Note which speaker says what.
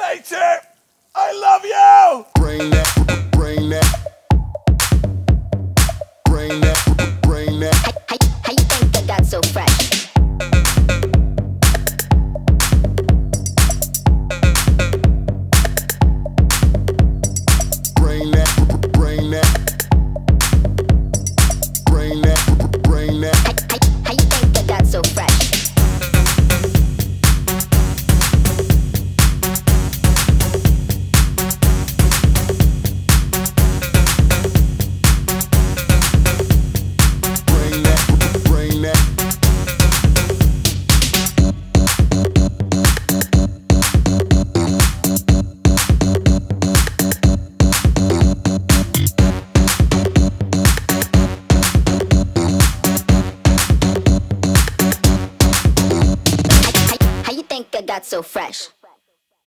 Speaker 1: Nature, I love you!
Speaker 2: Bring that, bring that, bring that, bring that.
Speaker 3: How you think I got so fresh?
Speaker 2: Bring that, bring that, bring that, bring that.
Speaker 3: How you think I got so fresh? Got so fresh.